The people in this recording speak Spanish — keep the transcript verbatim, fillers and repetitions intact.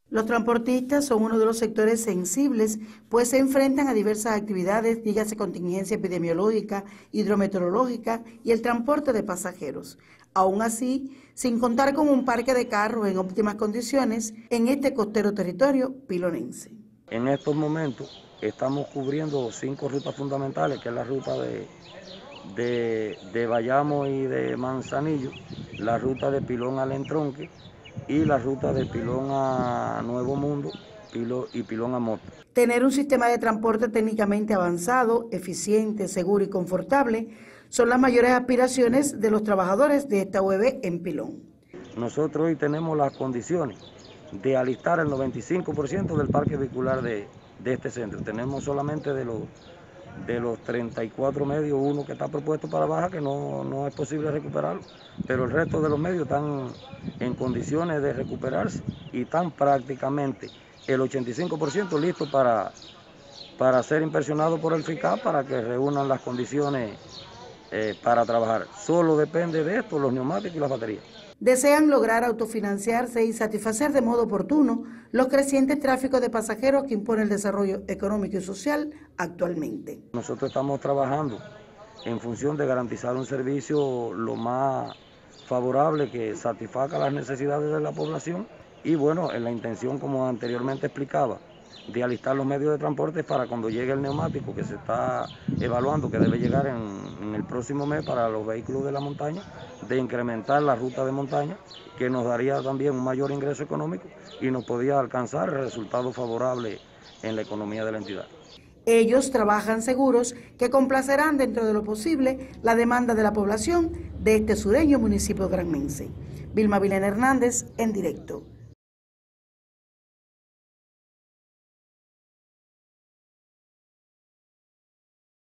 Los transportistas son uno de los sectores sensibles, pues se enfrentan a diversas actividades, dígase contingencia epidemiológica, hidrometeorológica y el transporte de pasajeros. Aún así, sin contar con un parque de carros en óptimas condiciones en este costero territorio pilonense. En estos momentos estamos cubriendo cinco rutas fundamentales, que es la ruta de, de, de Bayamo y de Manzanillo, la ruta de Pilón al Entronque, y la ruta de Pilón a Nuevo Mundo y Pilón a Mota. Tener un sistema de transporte técnicamente avanzado, eficiente, seguro y confortable son las mayores aspiraciones de los trabajadores de esta U E B en Pilón. Nosotros hoy tenemos las condiciones de alistar el noventa y cinco por ciento del parque vehicular de, de este centro. Tenemos solamente de los, de los treinta y cuatro medios, uno que está propuesto para baja, que no, no es posible recuperarlo, pero el resto de los medios están en condiciones de recuperarse y están prácticamente el ochenta y cinco por ciento listos para, para ser inspeccionados por el FICAP para que reúnan las condiciones eh, para trabajar. Solo depende de esto, los neumáticos y las baterías. Desean lograr autofinanciarse y satisfacer de modo oportuno los crecientes tráficos de pasajeros que impone el desarrollo económico y social actualmente. Nosotros estamos trabajando en función de garantizar un servicio lo más favorable que satisfaga las necesidades de la población y bueno, en la intención, como anteriormente explicaba, de alistar los medios de transporte para cuando llegue el neumático que se está evaluando, que debe llegar en, en el próximo mes para los vehículos de la montaña, de incrementar la ruta de montaña, que nos daría también un mayor ingreso económico y nos podía alcanzar resultados favorables en la economía de la entidad. Ellos trabajan seguros que complacerán dentro de lo posible la demanda de la población de este sureño municipio granmense. Vilma Vilena Hernández, en directo.